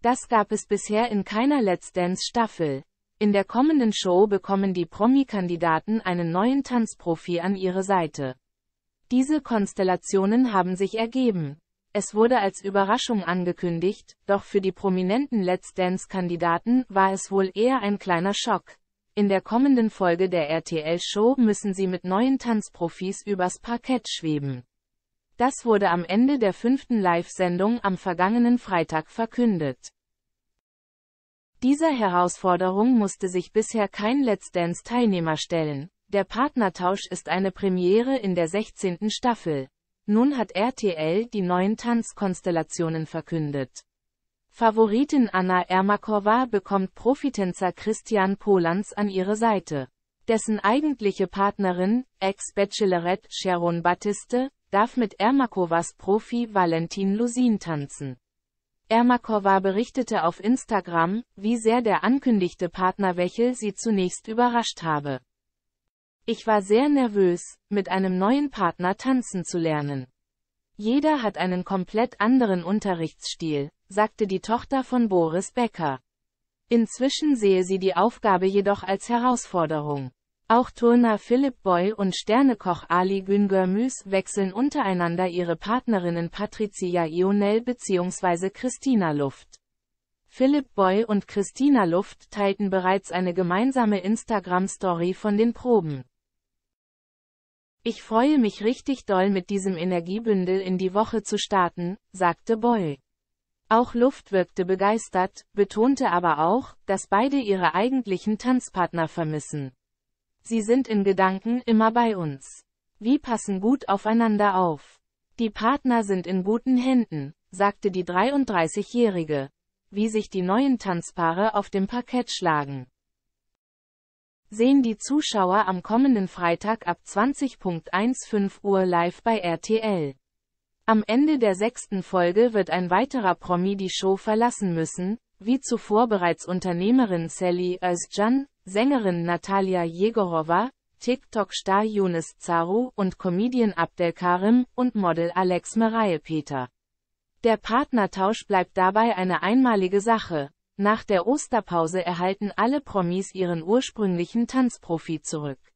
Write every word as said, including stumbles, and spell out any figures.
Das gab es bisher in keiner Let's Dance-Staffel. In der kommenden Show bekommen die Promi-Kandidaten einen neuen Tanzprofi an ihre Seite. Diese Konstellationen haben sich ergeben. Es wurde als Überraschung angekündigt, doch für die prominenten Let's Dance-Kandidaten war es wohl eher ein kleiner Schock. In der kommenden Folge der R T L-Show müssen sie mit neuen Tanzprofis übers Parkett schweben. Das wurde am Ende der fünften Live-Sendung am vergangenen Freitag verkündet. Dieser Herausforderung musste sich bisher kein Let's Dance-Teilnehmer stellen. Der Partnertausch ist eine Premiere in der sechzehnten Staffel. Nun hat R T L die neuen Tanzkonstellationen verkündet. Favoritin Anna Ermakova bekommt Profitänzer Christian Polans an ihre Seite. Dessen eigentliche Partnerin, Ex-Bachelorette Sharon Batiste, darf mit Ermakovas Profi Valentin Lusin tanzen. Ermakova berichtete auf Instagram, wie sehr der ankündigte Partnerwechsel sie zunächst überrascht habe. Ich war sehr nervös, mit einem neuen Partner tanzen zu lernen. Jeder hat einen komplett anderen Unterrichtsstil, sagte die Tochter von Boris Becker. Inzwischen sehe sie die Aufgabe jedoch als Herausforderung. Auch Turner Philipp Boy und Sternekoch Ali Güngörmüs wechseln untereinander ihre Partnerinnen Patricia Ionel bzw. Christina Luft. Philipp Boy und Christina Luft teilten bereits eine gemeinsame Instagram-Story von den Proben. Ich freue mich richtig doll mit diesem Energiebündel in die Woche zu starten, sagte Boy. Auch Luft wirkte begeistert, betonte aber auch, dass beide ihre eigentlichen Tanzpartner vermissen. Sie sind in Gedanken immer bei uns. Wir passen gut aufeinander auf. Die Partner sind in guten Händen, sagte die dreiunddreißigjährige. Wie sich die neuen Tanzpaare auf dem Parkett schlagen, sehen die Zuschauer am kommenden Freitag ab zwanzig fünfzehn Uhr live bei R T L. Am Ende der sechsten Folge wird ein weiterer Promi die Show verlassen müssen, wie zuvor bereits Unternehmerin Sally Özcan, Sängerin Natalia Jegorova, TikTok-Star Younes Zaru und Comedian Abdelkarim und Model Alex Meraye-Peter. Der Partnertausch bleibt dabei eine einmalige Sache. Nach der Osterpause erhalten alle Promis ihren ursprünglichen Tanzprofi zurück.